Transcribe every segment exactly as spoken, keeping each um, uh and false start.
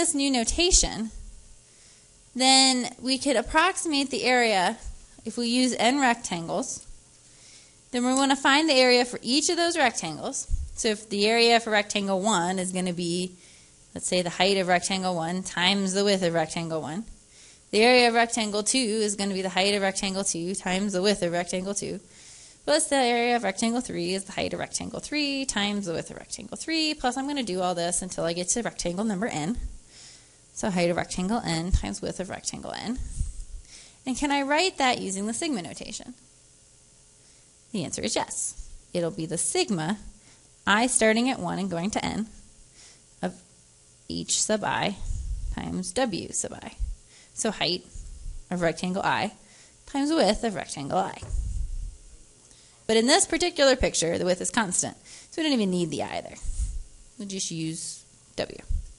this new notation, then we could approximate the area if we use n rectangles. Then we want to find the area for each of those rectangles. So if the area for rectangle one is going to be, let's say, the height of rectangle one times the width of rectangle one. The area of rectangle two is going to be the height of rectangle two times the width of rectangle two. Plus the area of rectangle three is the height of rectangle three times the width of rectangle three. Plus I'm going to do all this until I get to rectangle number n. So height of rectangle n times width of rectangle n. And can I write that using the sigma notation? The answer is yes. It'll be the sigma, I starting at one and going to n, of h sub I times w sub I. So height of rectangle I times width of rectangle I. But in this particular picture, the width is constant, so we don't even need the I there. We'll just use w.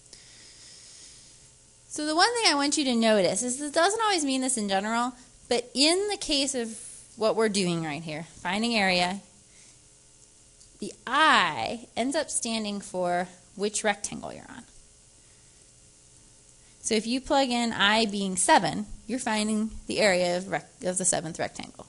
So the one thing I want you to notice is this doesn't always mean this in general, but in the case of what we're doing right here, finding area, the I ends up standing for which rectangle you're on. So if you plug in I being seven, you're finding the area of, rec of the seventh rectangle.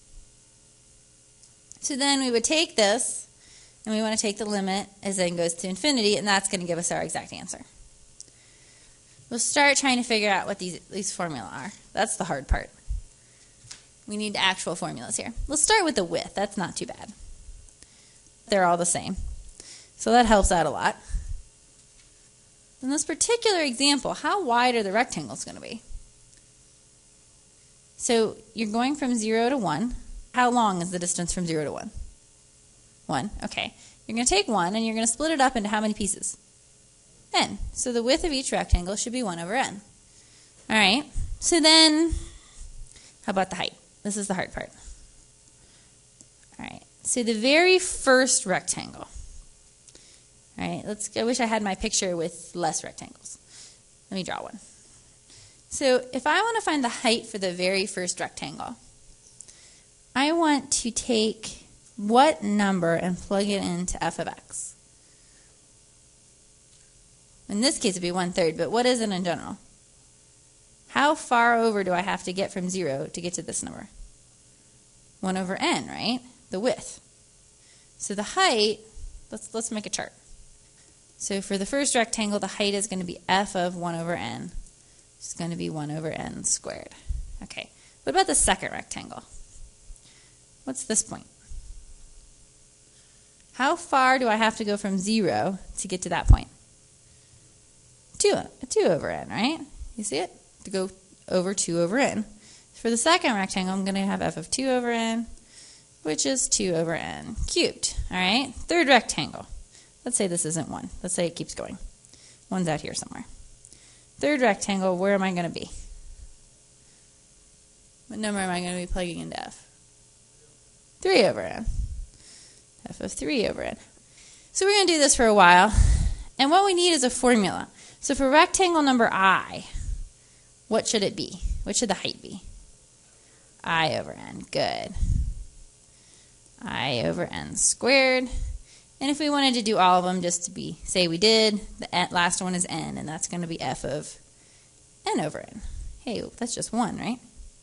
So then we would take this, and we want to take the limit as n goes to infinity, and that's going to give us our exact answer. We'll start trying to figure out what these, these formulas are. That's the hard part. We need actual formulas here. Let's start with the width. That's not too bad. They're all the same. So that helps out a lot. In this particular example, how wide are the rectangles going to be? So you're going from zero to one. How long is the distance from zero to one? one. Okay. You're going to take one, and you're going to split it up into how many pieces? n. So the width of each rectangle should be one over n. All right. So then, how about the height? This is the hard part. All right. So the very first rectangle. All right. Let's. I wish I had my picture with less rectangles. Let me draw one. So if I want to find the height for the very first rectangle, I want to take what number and plug it into f of x. In this case, it would be one third, but what is it in general? How far over do I have to get from zero to get to this number? one over n, right? The width. So the height, let's, let's make a chart. So for the first rectangle, the height is going to be f of one over n. It's going to be one over n squared. Okay. What about the second rectangle? What's this point? How far do I have to go from zero to get to that point? two, two over n, right? You see it? To go over two over n. For the second rectangle, I'm going to have f of two over n, which is two over n cubed. All right? Third rectangle. Let's say this isn't one. Let's say it keeps going. One's out here somewhere. Third rectangle, where am I going to be? What number am I going to be plugging into f? three over n. f of three over n. So we're going to do this for a while. And what we need is a formula. So for rectangle number I, what should it be? What should the height be? I over n. Good. I over n squared. And if we wanted to do all of them just to be, say we did, the last one is n, and that's going to be f of n over n. Hey, that's just one, right?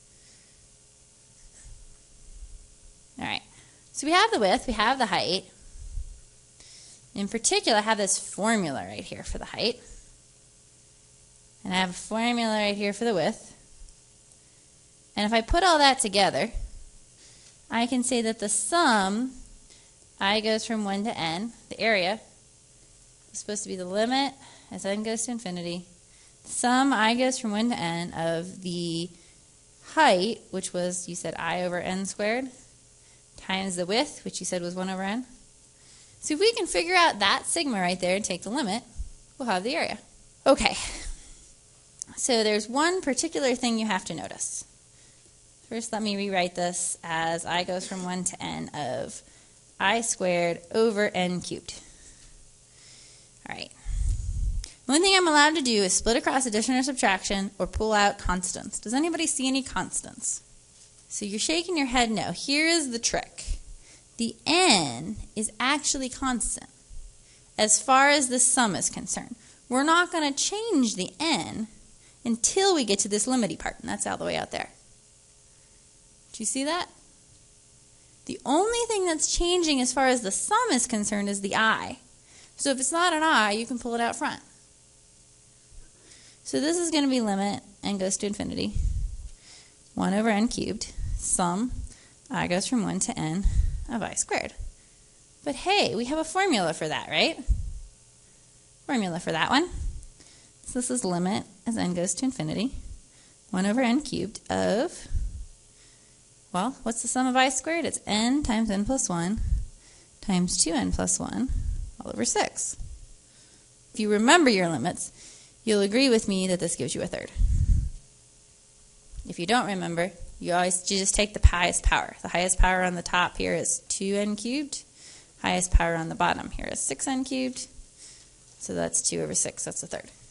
All right. So we have the width, we have the height. In particular, I have this formula right here for the height. And I have a formula right here for the width. And if I put all that together, I can say that the sum, I goes from one to n, the area, is supposed to be the limit as n goes to infinity. The sum, I goes from one to n, of the height, which was, you said, I over n squared, times the width, which you said was one over n. So if we can figure out that sigma right there and take the limit, we'll have the area. Okay. So there's one particular thing you have to notice. First, let me rewrite this as I goes from one to n of I squared over n cubed. All right. One thing I'm allowed to do is split across addition or subtraction or pull out constants. Does anybody see any constants? So you're shaking your head no. Here is the trick. The n is actually constant as far as the sum is concerned. we're not going to change the n until we get to this limity part, and that's all the way out there. Do you see that? The only thing that's changing as far as the sum is concerned is the I. So if it's not an I, you can pull it out front. So this is going to be limit n goes to infinity, one over n cubed, sum I goes from one to n of I squared. But hey, we have a formula for that, right? Formula for that one. So this is limit as n goes to infinity, one over n cubed of, well, what's the sum of I squared? It's n times n plus one times two n plus one all over six. If you remember your limits, you'll agree with me that this gives you a third. If you don't remember, you always you just take the highest power. The highest power on the top here is two n cubed. Highest power on the bottom here is six n cubed. So that's two over six. That's a third.